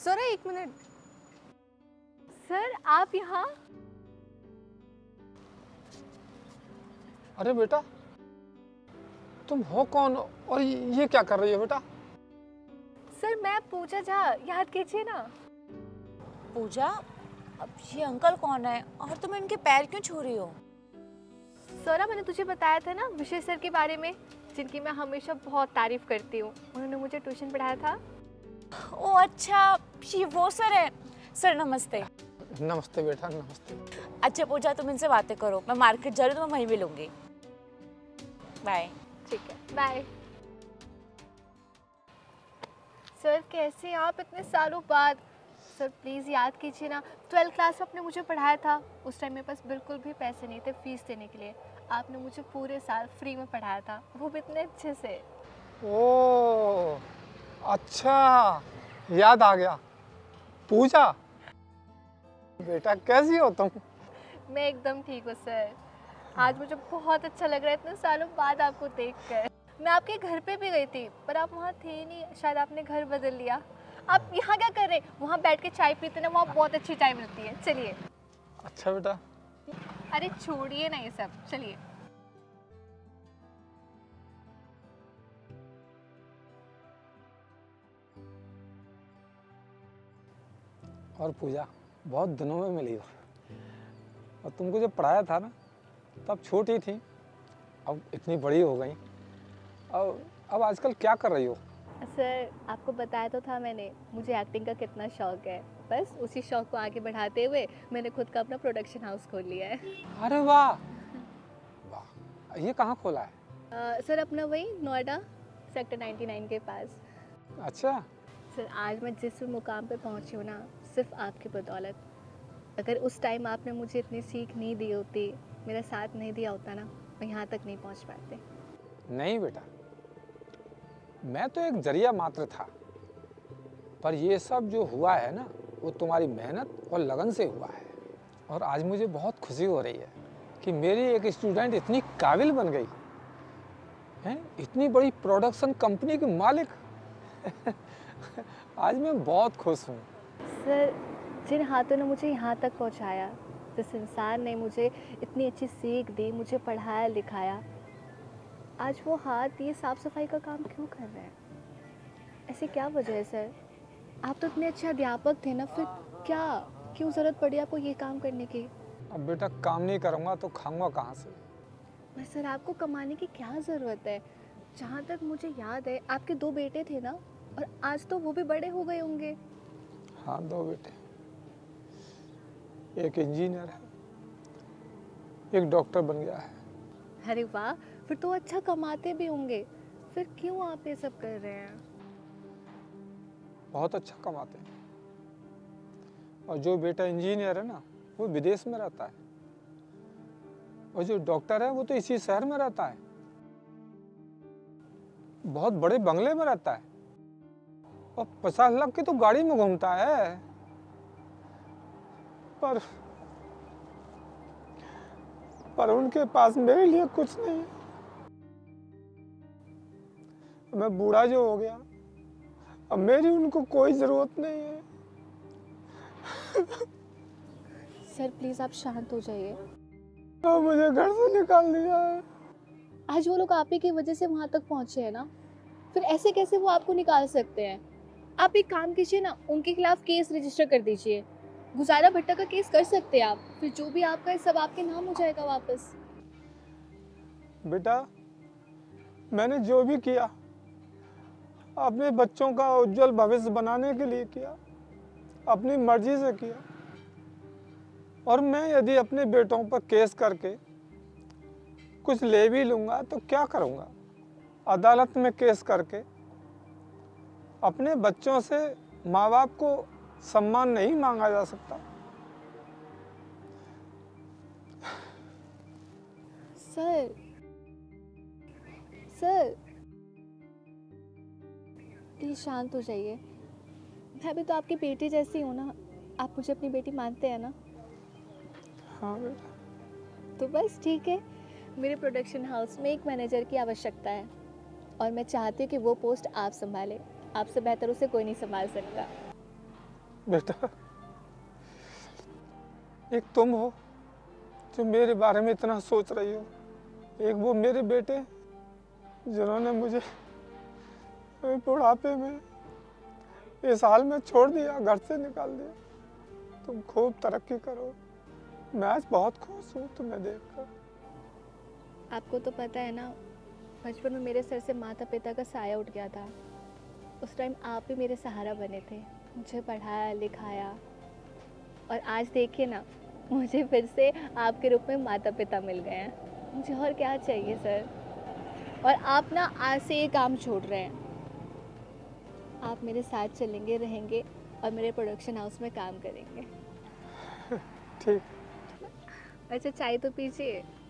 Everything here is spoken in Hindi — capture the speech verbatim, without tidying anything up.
सर एक मिनट। सर आप यहाँ? अरे बेटा, तुम हो कौन और ये क्या कर रही हो बेटा? सर मैं पूजा झा, याद कीजिए ना। पूजा, अब ये अंकल कौन है और तुम इनके पैर क्यों छू रही हो? सर मैंने तुझे बताया था ना विशेष सर के बारे में, जिनकी मैं हमेशा बहुत तारीफ करती हूँ। उन्होंने मुझे ट्यूशन पढ़ाया था। ओ अच्छा, ये वो सर है। सर नमस्ते। नमस्ते बेटा, नमस्ते। अच्छा पूजा, तुम इनसे बातें करो, मैं मार्केट जा रही हूँ, तो मैं वहीं मिलूंगी। बाय। ठीक है, बाय। सर कैसे आप इतने सालों बाद? सर प्लीज़ याद कीजिए ना, ट्वेल्थ क्लास में आपने मुझे पढ़ाया था। उस टाइम मेरे पास बिल्कुल भी पैसे नहीं थे फीस देने के लिए। आपने मुझे पूरे साल फ्री में पढ़ाया था, वो भी इतने अच्छे से। ओह अच्छा, याद आ गया। पूजा बेटा, कैसी हो तुम? मैं एकदम ठीक हूँ सर। आज मुझे बहुत अच्छा लग रहा है इतने सालों बाद आपको देखकर। मैं आपके घर पे भी गई थी, पर आप वहाँ थे नहीं, शायद आपने घर बदल लिया। आप यहाँ क्या कर रहे हैं? वहाँ बैठ के चाय पीते ना, वहाँ बहुत अच्छी चाय मिलती है। चलिए। अच्छा बेटा। अरे छोड़िए ना ये सब, चलिए। और पूजा, बहुत दिनों में मिली हो। और तुमको जब पढ़ाया था ना, तब छोटी थी, अब इतनी बड़ी हो गई। अब अब आजकल क्या कर रही हो? सर आपको बताया तो था मैंने, मुझे एक्टिंग का कितना शौक है। बस उसी शौक को आगे बढ़ाते हुए मैंने खुद का अपना प्रोडक्शन हाउस खोल लिया है। अरे वाह वाह, ये कहाँ खोला है? आ, सर अपना वही नोएडा सेक्टर निन्यानवे के पास। अच्छा। सर आज मैं जिस मुकाम पे पहुंची हूँ ना, सिर्फ आपकी बदौलत। अगर उस टाइम आपने मुझे इतनी सीख नहीं दी होती, मेरा साथ नहीं दिया होता ना, मैं यहाँ तक नहीं पहुँच पाते। नहीं बेटा, मैं तो एक जरिया मात्र था। पर ये सब जो हुआ है ना, वो तुम्हारी मेहनत और लगन से हुआ है। और आज मुझे बहुत खुशी हो रही है कि मेरी एक स्टूडेंट इतनी काबिल बन गई है, इतनी बड़ी प्रोडक्शन कंपनी की मालिक। आज मैं बहुत खुश हूँ। सर जिन हाथों ने मुझे यहाँ तक पहुँचाया, जिस इंसान ने मुझे इतनी अच्छी सीख दी, मुझे पढ़ाया लिखाया, आज वो हाथ ये साफ सफाई का काम क्यों कर रहे हैं? ऐसी क्या वजह है सर? आप तो इतने अच्छे अध्यापक थे ना, फिर क्या क्यों ज़रूरत पड़ी आपको ये काम करने की? अब बेटा काम नहीं करूँगा तो खाऊंगा कहाँ से? पर सर आपको कमाने की क्या ज़रूरत है? जहाँ तक मुझे याद है आपके दो बेटे थे ना, और आज तो वो भी बड़े हो गए होंगे। हाँ, दो बेटे, एक इंजीनियर है, एक डॉक्टर बन गया है। अरे वाह, फिर तो अच्छा कमाते भी होंगे। फिर क्यों आप ये सब कर रहे हैं? बहुत अच्छा कमाते हैं। और जो बेटा इंजीनियर है ना, वो विदेश में रहता है। और जो डॉक्टर है वो तो इसी शहर में रहता है, बहुत बड़े बंगले में रहता है, और पचास लाख की तो गाड़ी में घूमता है। पर पर उनके पास मेरे लिए कुछ नहीं है। मैं बूढ़ा जो हो गया, अब मेरी उनको कोई जरूरत नहीं है। सर प्लीज़ आप शांत हो जाइए। अब मुझे घर से निकाल दिया है। आज वो लोग आप ही की वजह से वहाँ तक पहुँचे हैं ना, फिर ऐसे कैसे वो आपको निकाल सकते हैं? आप एक काम कीजिए ना, उनके खिलाफ केस रजिस्टर कर दीजिए। गुजारा भट्टा का केस कर सकते हैं आप, फिर जो भी आपका है सब आपके नाम हो जाएगा वापस। बेटा, मैंने जो भी किया अपने बच्चों का उज्जवल भविष्य बनाने के लिए किया, अपनी मर्जी से किया। और मैं यदि अपने बेटों पर केस करके कुछ ले भी लूँगा तो क्या करूँगा? अदालत में केस करके अपने बच्चों से माँ बाप को सम्मान नहीं मांगा जा सकता। सर सर प्लीज़ शांत हो जाइए। मैं भी तो आपकी बेटी जैसी हूँ ना, आप मुझे अपनी बेटी मानते हैं ना? हाँ बेटा। तो बस ठीक है, मेरे प्रोडक्शन हाउस में एक मैनेजर की आवश्यकता है, और मैं चाहती हूँ कि वो पोस्ट आप संभालें। आपसे बेहतर उसे कोई नहीं संभाल सकता। बेटा, एक तुम हो जो मेरे बारे में इतना सोच रही हो, एक वो मेरे बेटे जिन्होंने मुझे बुढ़ापे में इस हाल में छोड़ दिया, घर से निकाल दिया। तुम खूब तरक्की करो। मैं आज बहुत खुश हूँ तुम्हें देखकर। आपको तो पता है ना, बचपन में मेरे सर से माता पिता का साया उठ गया था। उस टाइम आप ही मेरे सहारा बने थे, मुझे पढ़ाया लिखाया, और आज देखिए ना, मुझे फिर से आपके रूप में माता पिता मिल गए हैं। मुझे और क्या चाहिए सर। और आप ना आज से ये काम छोड़ रहे हैं, आप मेरे साथ चलेंगे, रहेंगे और मेरे प्रोडक्शन हाउस में काम करेंगे। ठीक। अच्छा, चाय तो पीजिए।